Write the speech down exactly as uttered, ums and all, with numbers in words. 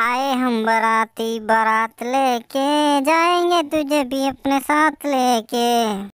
आए हम बाराती बारात लेके, जाएंगे तुझे भी अपने साथ लेके।